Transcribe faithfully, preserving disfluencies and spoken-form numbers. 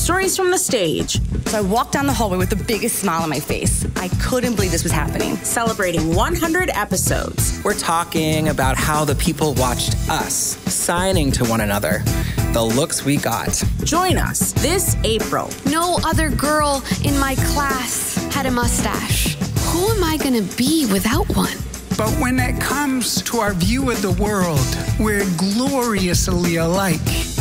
stories from the stage. So I walked down the hallway with the biggest smile on my face. I couldn't believe this was happening. Celebrating one hundred episodes. We're talking about how the people watched us, signing to one another, the looks we got. Join us this April. No other girl in my class had a mustache. Who am I gonna be without one? But when it comes to our view of the world, we're gloriously alike.